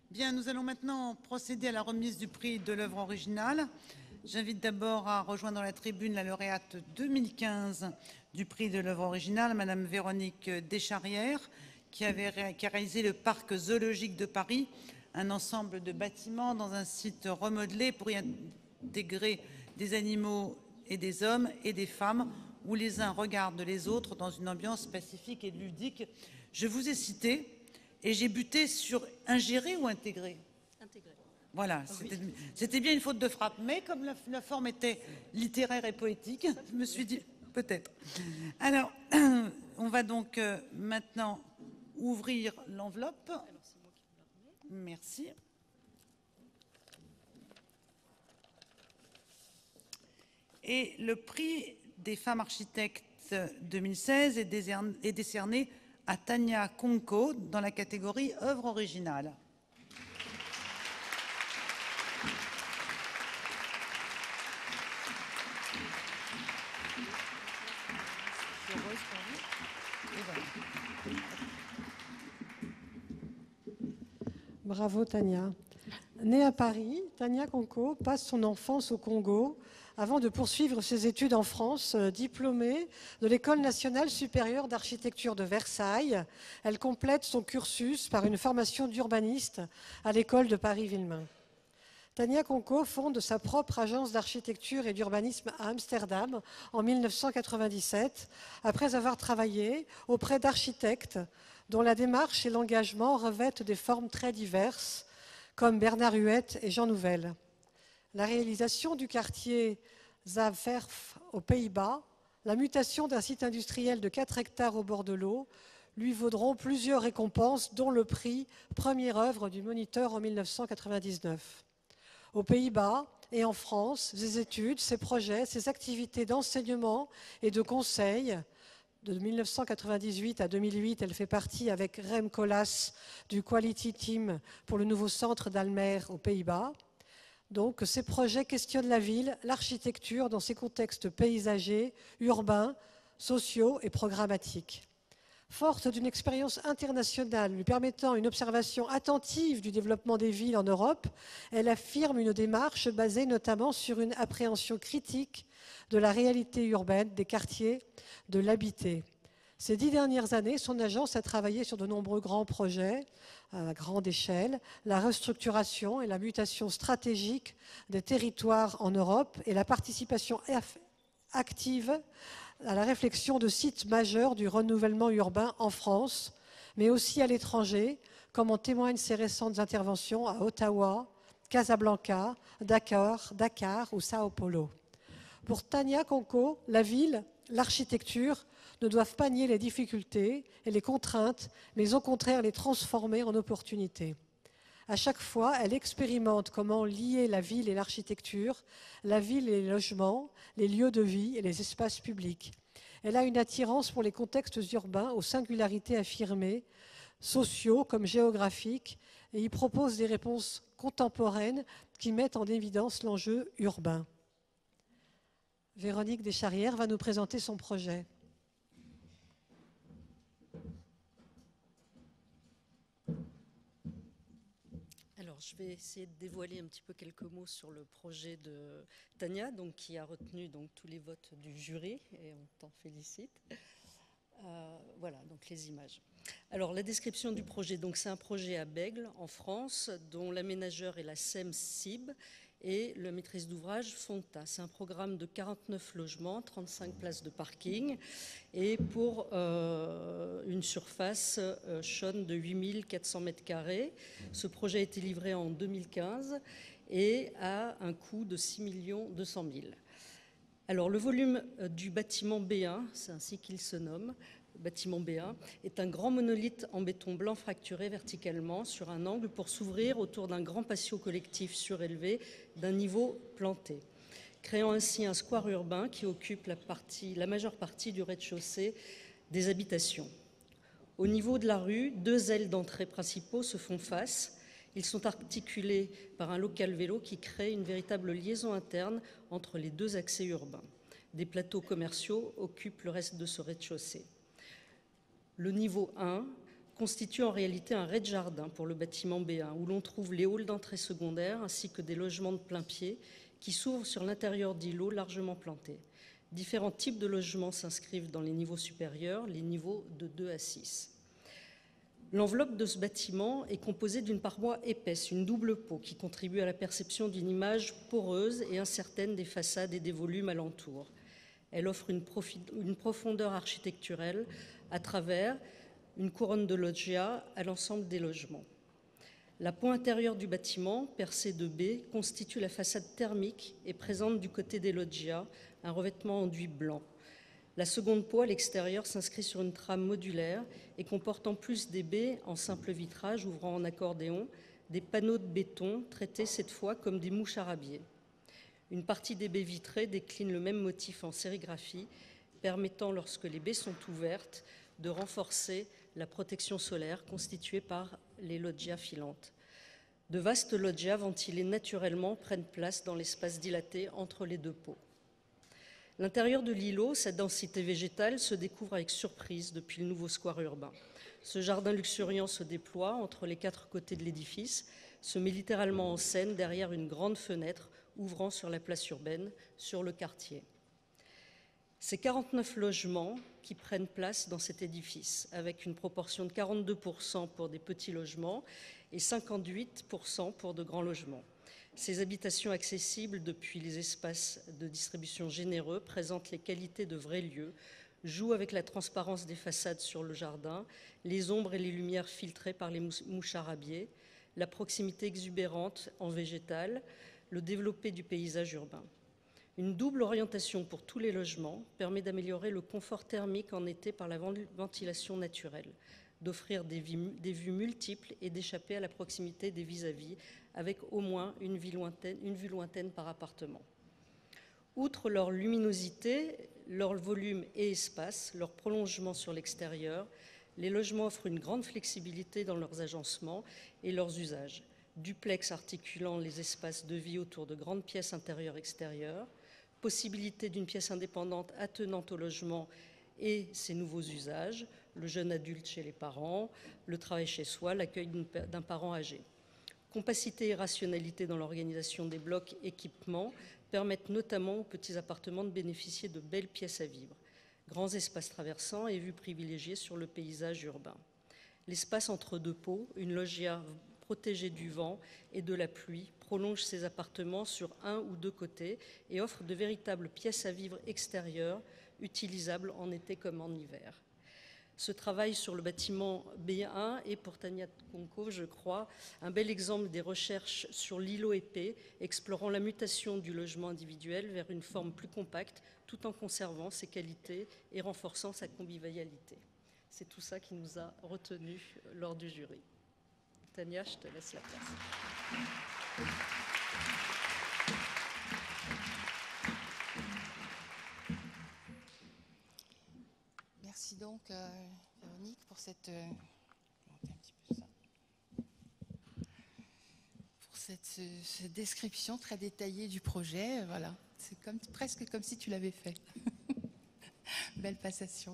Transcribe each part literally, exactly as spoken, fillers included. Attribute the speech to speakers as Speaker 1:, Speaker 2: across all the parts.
Speaker 1: Bien, nous allons maintenant procéder à la remise du prix de l'œuvre originale. J'invite d'abord à rejoindre la tribune la lauréate deux mille quinze du prix de l'œuvre originale, Madame Véronique Descharrières, qui, avait, qui a réalisé le parc zoologique de Paris, un ensemble de bâtiments dans un site remodelé pour y intégrer des animaux et des hommes et des femmes, où les uns regardent les autres dans une ambiance pacifique et ludique. Je vous ai cité et j'ai buté sur ingérer ou intégrer.
Speaker 2: Intégré.
Speaker 1: Voilà, c'était oui. bien une faute de frappe, mais comme la, la forme était littéraire et poétique, je me suis dit peut-être. Alors, on va donc euh, maintenant ouvrir l'enveloppe. Merci. Et le prix des femmes architectes deux mille seize est décerné à Tania Conco dans la catégorie œuvre originale.
Speaker 3: Bravo Tania. Née à Paris, Tania Conco passe son enfance au Congo avant de poursuivre ses études en France. Diplômée de l'École nationale supérieure d'architecture de Versailles, elle complète son cursus par une formation d'urbaniste à l'école de Paris-Villemain. Tania Conco fonde sa propre agence d'architecture et d'urbanisme à Amsterdam en mille neuf cent quatre-vingt-dix-sept, après avoir travaillé auprès d'architectes dont la démarche et l'engagement revêtent des formes très diverses, comme Bernard Huet et Jean Nouvel. La réalisation du quartier Zaventem aux Pays-Bas, la mutation d'un site industriel de quatre hectares au bord de l'eau, lui vaudront plusieurs récompenses, dont le prix Première œuvre du Moniteur en mille neuf cent quatre-vingt-dix-neuf. Aux Pays-Bas et en France, ses études, ses projets, ses activités d'enseignement et de conseil. De mille neuf cent quatre-vingt-dix-huit à deux mille huit, elle fait partie avec Rem Koolhaas du Quality Team pour le nouveau centre d'Almer aux Pays-Bas. Donc, ces projets questionnent la ville, l'architecture dans ses contextes paysagers, urbains, sociaux et programmatiques. Forte d'une expérience internationale lui permettant une observation attentive du développement des villes en Europe, elle affirme une démarche basée notamment sur une appréhension critique de la réalité urbaine, des quartiers, de l'habité. Ces dix dernières années, son agence a travaillé sur de nombreux grands projets à grande échelle, la restructuration et la mutation stratégique des territoires en Europe et la participation active à la réflexion de sites majeurs du renouvellement urbain en France, mais aussi à l'étranger, comme en témoignent ses récentes interventions à Ottawa, Casablanca, Dakar, Dakar ou Sao Paulo. Pour Tania Conco, la ville, l'architecture ne doivent pas nier les difficultés et les contraintes, mais au contraire les transformer en opportunités. À chaque fois, elle expérimente comment lier la ville et l'architecture, la ville et les logements, les lieux de vie et les espaces publics. Elle a une attirance pour les contextes urbains aux singularités affirmées, sociaux comme géographiques, et y propose des réponses contemporaines qui mettent en évidence l'enjeu urbain. Véronique Descharrières va nous présenter son projet.
Speaker 2: Alors, je vais essayer de dévoiler un petit peu quelques mots sur le projet de Tania, donc, qui a retenu donc, tous les votes du jury, et on t'en félicite. Euh, voilà, donc les images. Alors, la description du projet, donc c'est un projet à Bègles, en France, dont l'aménageur est la S E M C I B, et le maîtrise d'ouvrage Fonta. C'est un programme de quarante-neuf logements, trente-cinq places de parking et pour euh, une surface euh, chaude de huit mille quatre cents mètres carrés. Ce projet a été livré en deux mille quinze et a un coût de six millions deux cent mille. Alors le volume du bâtiment B un, c'est ainsi qu'il se nomme, bâtiment B un, est un grand monolithe en béton blanc fracturé verticalement sur un angle pour s'ouvrir autour d'un grand patio collectif surélevé d'un niveau planté, créant ainsi un square urbain qui occupe la, partie, la majeure partie du rez-de-chaussée des habitations. Au niveau de la rue, deux ailes d'entrée principaux se font face. Ils sont articulés par un local vélo qui crée une véritable liaison interne entre les deux accès urbains. Des plateaux commerciaux occupent le reste de ce rez-de-chaussée. Le niveau un constitue en réalité un rez-de-jardin pour le bâtiment B un, où l'on trouve les halls d'entrée secondaire ainsi que des logements de plein pied qui s'ouvrent sur l'intérieur d'îlots largement plantés. Différents types de logements s'inscrivent dans les niveaux supérieurs, les niveaux de deux à six. L'enveloppe de ce bâtiment est composée d'une paroi épaisse, une double peau, qui contribue à la perception d'une image poreuse et incertaine des façades et des volumes alentours. Elle offre une, une profondeur architecturelle à travers une couronne de loggia à l'ensemble des logements. La peau intérieure du bâtiment, percée de baies, constitue la façade thermique et présente du côté des loggias un revêtement enduit blanc. La seconde peau à l'extérieur s'inscrit sur une trame modulaire et comporte en plus des baies en simple vitrage ouvrant en accordéon, des panneaux de béton traités cette fois comme des mouches arabiées. Une partie des baies vitrées décline le même motif en sérigraphie, permettant, lorsque les baies sont ouvertes, de renforcer la protection solaire constituée par les loggias filantes. De vastes loggias ventilés naturellement prennent place dans l'espace dilaté entre les deux peaux. L'intérieur de l'îlot, sa densité végétale, se découvre avec surprise depuis le nouveau square urbain. Ce jardin luxuriant se déploie entre les quatre côtés de l'édifice, se met littéralement en scène derrière une grande fenêtre ouvrant sur la place urbaine, sur le quartier. Ces quarante-neuf logements qui prennent place dans cet édifice, avec une proportion de quarante-deux pour cent pour des petits logements et cinquante-huit pour cent pour de grands logements. Ces habitations accessibles depuis les espaces de distribution généreux présentent les qualités de vrais lieux, jouent avec la transparence des façades sur le jardin, les ombres et les lumières filtrées par les mouches arabiées, la proximité exubérante en végétal, le développé du paysage urbain. Une double orientation pour tous les logements permet d'améliorer le confort thermique en été par la ventilation naturelle, d'offrir des, des vues multiples et d'échapper à la proximité des vis-à-vis avec au moins une vue lointaine, une vue lointaine par appartement. Outre leur luminosité, leur volume et espace, leur prolongement sur l'extérieur, les logements offrent une grande flexibilité dans leurs agencements et leurs usages. Duplex articulant les espaces de vie autour de grandes pièces intérieures-extérieures, possibilité d'une pièce indépendante attenante au logement et ses nouveaux usages, le jeune adulte chez les parents, le travail chez soi, l'accueil d'un parent âgé. Compacité et rationalité dans l'organisation des blocs équipements permettent notamment aux petits appartements de bénéficier de belles pièces à vivre. Grands espaces traversants et vues privilégiées sur le paysage urbain. L'espace entre deux pots, une loggia protégée du vent et de la pluie, prolonge ces appartements sur un ou deux côtés et offre de véritables pièces à vivre extérieures, utilisables en été comme en hiver. Ce travail sur le bâtiment B un est pour Tania Konko, je crois, un bel exemple des recherches sur l'îlot épais, explorant la mutation du logement individuel vers une forme plus compacte, tout en conservant ses qualités et renforçant sa convivialité. C'est tout ça qui nous a retenus lors du jury. Tania, je te laisse la place.
Speaker 4: Merci donc, euh, Véronique, pour cette, euh, un petit peu ça. pour cette, ce, cette description très détaillée du projet. Voilà, c'est comme, presque comme si tu l'avais fait. Belle passation.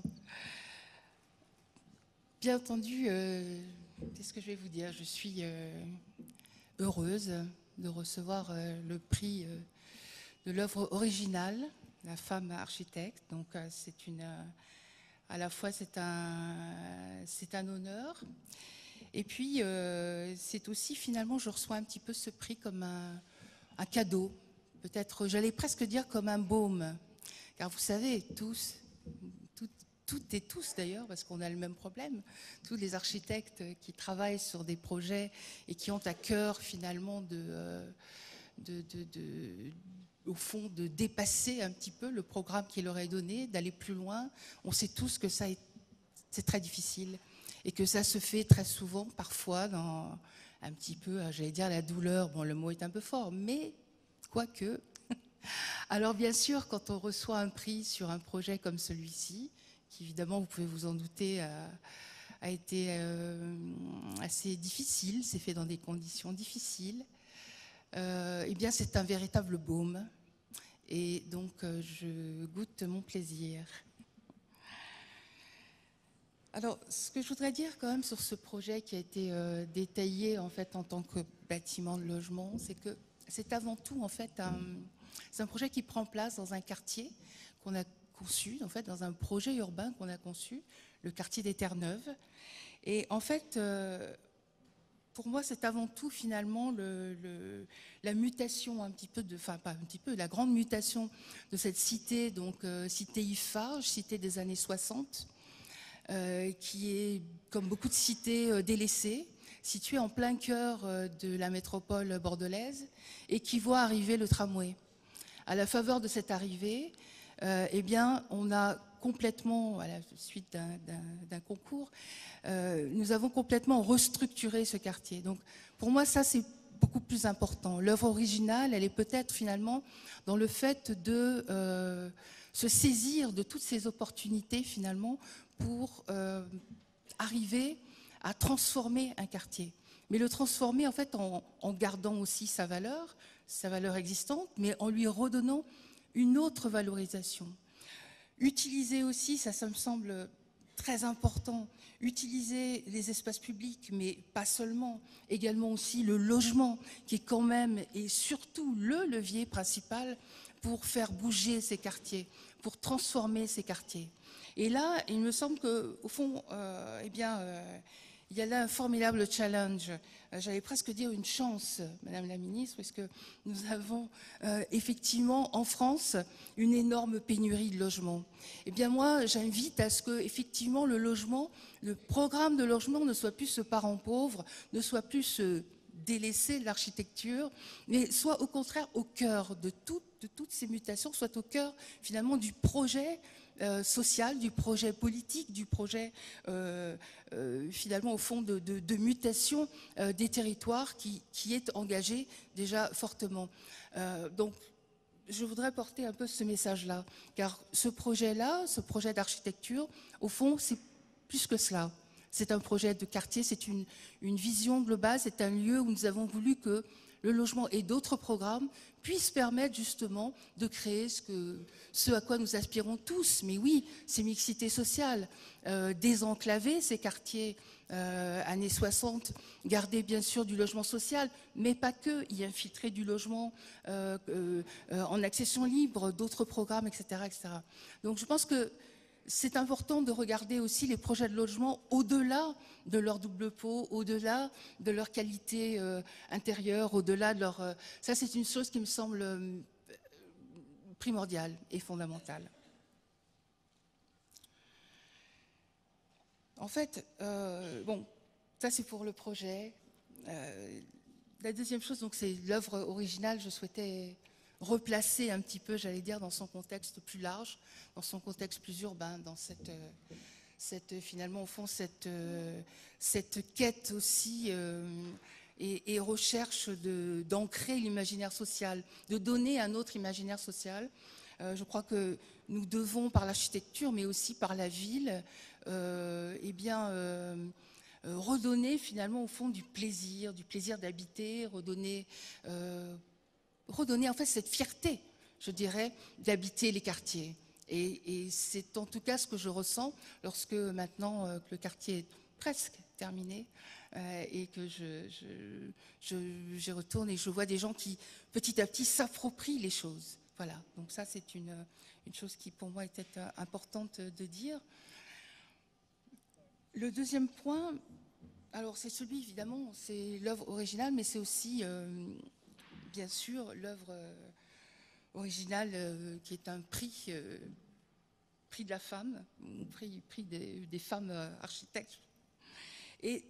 Speaker 4: Bien entendu, euh, qu'est-ce que je vais vous dire ? Je suis euh, heureuse de recevoir euh, le prix euh, de l'œuvre originale, la femme architecte. Donc, euh, c'est une... Euh, À la fois, c'est un, c'est un honneur. Et puis, euh, c'est aussi, finalement, je reçois un petit peu ce prix comme un, un cadeau. Peut-être, j'allais presque dire comme un baume. Car vous savez, tous, tout, toutes et tous d'ailleurs, parce qu'on a le même problème, tous les architectes qui travaillent sur des projets et qui ont à cœur, finalement, de... Euh, de, de, de au fond, de dépasser un petit peu le programme qui leur est donné, d'aller plus loin. On sait tous que ça est, c'est très difficile et que ça se fait très souvent, parfois, dans un petit peu, j'allais dire la douleur, bon, le mot est un peu fort, mais quoique. Alors, bien sûr, quand on reçoit un prix sur un projet comme celui-ci, qui évidemment, vous pouvez vous en douter, a, a été euh, assez difficile, c'est fait dans des conditions difficiles, Euh, eh bien, c'est un véritable baume. Et donc, euh, je goûte mon plaisir. Alors, ce que je voudrais dire quand même sur ce projet qui a été euh, détaillé en fait en tant que bâtiment de logement, c'est que c'est avant tout en fait un, c'est un projet qui prend place dans un quartier qu'on a conçu, en fait dans un projet urbain qu'on a conçu, le quartier des Terre-Neuve. Et en fait, euh, pour moi, c'est avant tout finalement le, le, la mutation un petit peu de, enfin pas un petit peu, la grande mutation de cette cité, donc euh, cité Eiffage, cité des années soixante. Euh, qui est, comme beaucoup de cités euh, délaissées, située en plein cœur euh, de la métropole bordelaise et qui voit arriver le tramway. À la faveur de cette arrivée, euh, eh bien, on a complètement, à la suite d'un, d'un, d'un concours, euh, nous avons complètement restructuré ce quartier. Donc, pour moi, ça, c'est beaucoup plus important. L'œuvre originale, elle est peut-être finalement dans le fait de euh, se saisir de toutes ces opportunités, finalement, pour euh, arriver à transformer un quartier. Mais le transformer en fait en, en gardant aussi sa valeur, sa valeur existante, mais en lui redonnant une autre valorisation. Utiliser aussi, ça, ça me semble très important, utiliser les espaces publics, mais pas seulement, également aussi le logement, qui est quand même et surtout le levier principal pour faire bouger ces quartiers, pour transformer ces quartiers. Et là, il me semble qu'au fond, euh, eh bien, euh, il y a là un formidable challenge. Euh, J'allais presque dire une chance, Madame la Ministre, parce que nous avons euh, effectivement en France une énorme pénurie de logements. Eh bien, moi, j'invite à ce que effectivement le logement, le programme de logement ne soit plus ce parent pauvre, ne soit plus ce délaissé de l'architecture, mais soit au contraire au cœur de, tout, de toutes ces mutations, soit au cœur finalement du projet Euh, social, du projet politique, du projet euh, euh, finalement au fond de, de, de mutation euh, des territoires qui, qui est engagé déjà fortement. Euh, donc je voudrais porter un peu ce message-là, car ce projet-là, ce projet d'architecture, au fond, c'est plus que cela. C'est un projet de quartier, c'est une, une vision globale, c'est un lieu où nous avons voulu que le logement et d'autres programmes puissent permettre justement de créer ce, que, ce à quoi nous aspirons tous. Mais oui, c'est mixité sociale, euh, désenclaver ces quartiers euh, années soixante, garder bien sûr du logement social, mais pas que, y infiltrer du logement euh, euh, en accession libre, d'autres programmes, et cetera, et cetera. Donc je pense que c'est important de regarder aussi les projets de logement au-delà de leur double pot, au-delà de leur qualité euh, intérieure, au-delà de leur... Euh, ça, c'est une chose qui me semble euh, primordiale et fondamentale. En fait, euh, bon, ça c'est pour le projet. Euh, la deuxième chose, donc, c'est l'œuvre originale. Je souhaitais replacer un petit peu, j'allais dire, dans son contexte plus large, dans son contexte plus urbain, dans cette, cette finalement, au fond, cette, cette quête aussi euh, et, et recherche de, d'ancrer l'imaginaire social, de donner un autre imaginaire social. Euh, je crois que nous devons, par l'architecture, mais aussi par la ville, euh, eh bien, euh, redonner finalement, au fond, du plaisir, du plaisir d'habiter, redonner... Euh, redonner en fait cette fierté, je dirais, d'habiter les quartiers. Et, et c'est en tout cas ce que je ressens lorsque maintenant euh, que le quartier est presque terminé euh, et que je, je, je, je retourne et je vois des gens qui petit à petit s'approprient les choses. Voilà, donc ça c'est une, une chose qui pour moi était importante de dire. Le deuxième point, alors c'est celui évidemment, c'est l'œuvre originale, mais c'est aussi... Euh, bien sûr, l'œuvre euh, originale euh, qui est un prix, euh, prix de la femme, prix, prix des, des femmes euh, architectes. Et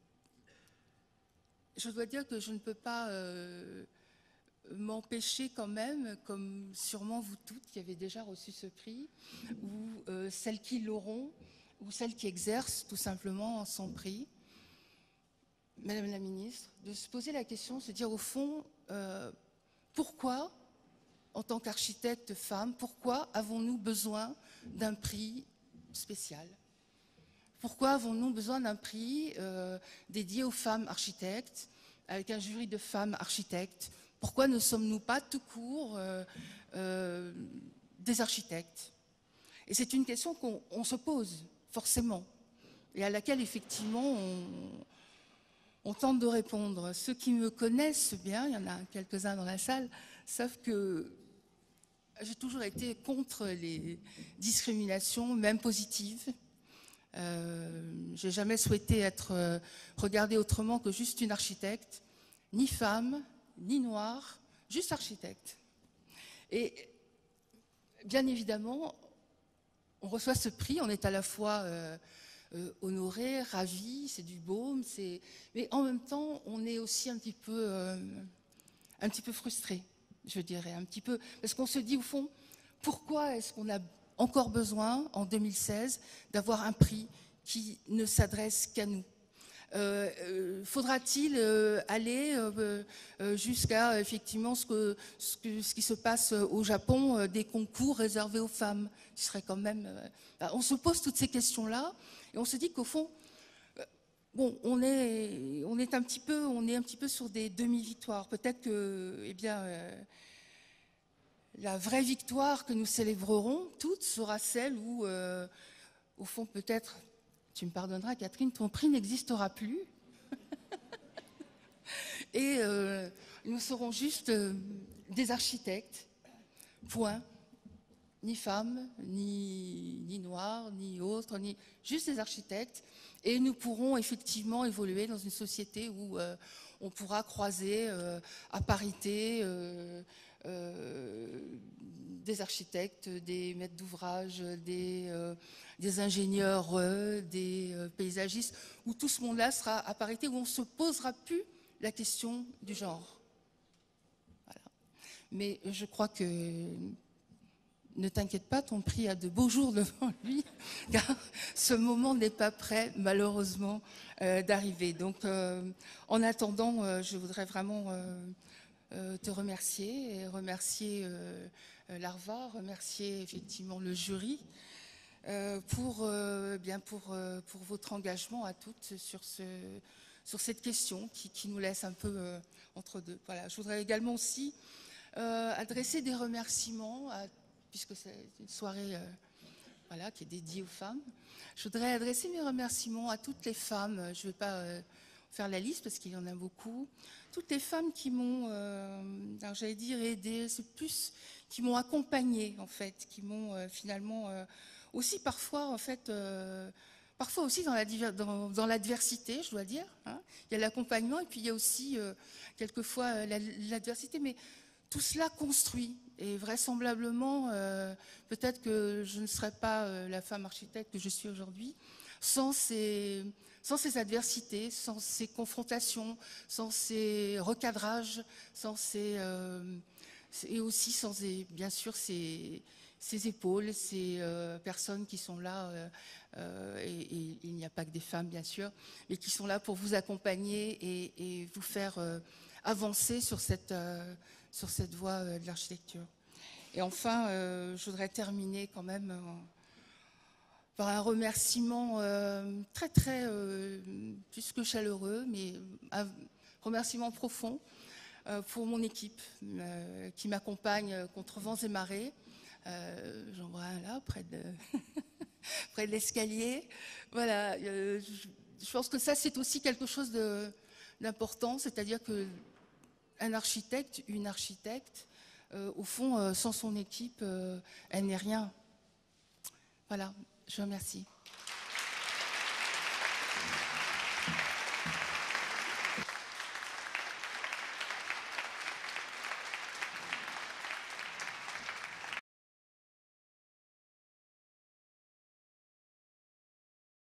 Speaker 4: je dois dire que je ne peux pas euh, m'empêcher quand même, comme sûrement vous toutes qui avez déjà reçu ce prix, ou euh, celles qui l'auront, ou celles qui exercent tout simplement son prix, Madame la Ministre, de se poser la question, se dire au fond, euh, pourquoi, en tant qu'architecte femme, pourquoi avons-nous besoin d'un prix spécial? Pourquoi avons-nous besoin d'un prix euh, dédié aux femmes architectes, avec un jury de femmes architectes? Pourquoi ne sommes-nous pas tout court euh, euh, des architectes? Et c'est une question qu'on on se pose, forcément. et à laquelle effectivement on, on tente de répondre. Ceux qui me connaissent bien, il y en a quelques-uns dans la salle, savent que j'ai toujours été contre les discriminations, même positives. Euh, j'ai jamais souhaité être euh, regardée autrement que juste une architecte, ni femme, ni noire, juste architecte. Et bien évidemment, on reçoit ce prix, on est à la fois euh, euh, honoré, ravi, c'est du baume, c'est... mais en même temps, on est aussi un petit peu, euh, un petit peu frustré, je dirais, un petit peu, parce qu'on se dit au fond, pourquoi est-ce qu'on a encore besoin, en deux mille seize, d'avoir un prix qui ne s'adresse qu'à nous? Euh, euh, Faudra-t-il euh, aller euh, euh, jusqu'à effectivement ce, que, ce, que, ce qui se passe au Japon, euh, des concours réservés aux femmes? Ce serait quand même. Euh, bah, on se pose toutes ces questions-là et on se dit qu'au fond, euh, bon, on est, on est un petit peu, on est un petit peu sur des demi-victoires. Peut-être que, eh bien. Euh, La vraie victoire que nous célébrerons toutes sera celle où, euh, au fond, peut-être, tu me pardonneras, Catherine, ton prix n'existera plus. Et euh, nous serons juste euh, des architectes, point. Ni femmes, ni, ni noirs, ni autres, ni juste des architectes. Et nous pourrons effectivement évoluer dans une société où euh, on pourra croiser euh, à parité euh, euh, des architectes, des maîtres d'ouvrage, des, euh, des ingénieurs, euh, des euh, paysagistes, où tout ce monde-là sera à parité, où on ne se posera plus la question du genre. Voilà. Mais je crois que... Ne t'inquiète pas, ton prix a de beaux jours devant lui, car ce moment n'est pas prêt, malheureusement, euh, d'arriver. Donc, euh, en attendant, euh, je voudrais vraiment euh, euh, te remercier, et remercier euh, l'Arva, remercier effectivement le jury euh, pour, euh, bien pour, euh, pour votre engagement à toutes sur, ce, sur cette question qui, qui nous laisse un peu euh, entre deux. Voilà. Je voudrais également aussi euh, adresser des remerciements à puisque c'est une soirée euh, voilà, qui est dédiée aux femmes. Je voudrais adresser mes remerciements à toutes les femmes, je ne vais pas euh, faire la liste parce qu'il y en a beaucoup, toutes les femmes qui m'ont, euh, j'allais dire aidé, c'est plus, qui m'ont accompagnée en fait, qui m'ont euh, finalement euh, aussi parfois en fait, euh, parfois aussi dans, la, dans, dans l'adversité, je dois dire. Hein. Il y a l'accompagnement et puis il y a aussi euh, quelquefois euh, la, l'adversité, mais tout cela construit. Et vraisemblablement, euh, peut-être que je ne serais pas euh, la femme architecte que je suis aujourd'hui sans ces, sans ces adversités, sans ces confrontations, sans ces recadrages, sans ces, euh, et aussi sans, ces, bien sûr, ces, ces épaules, ces euh, personnes qui sont là, euh, euh, et, et il n'y a pas que des femmes, bien sûr, mais qui sont là pour vous accompagner et, et vous faire euh, avancer sur cette... Euh, sur cette voie de l'architecture. Et enfin, euh, je voudrais terminer quand même euh, par un remerciement euh, très, très, euh, plus que chaleureux, mais un remerciement profond euh, pour mon équipe euh, qui m'accompagne contre vents et marées. Euh, J'en vois un là, près de, près de l'escalier. Voilà, euh, je, je pense que ça, c'est aussi quelque chose de, d'important, c'est-à-dire que un architecte, une architecte, euh, au fond, euh, sans son équipe, euh, elle n'est rien. Voilà, je vous remercie.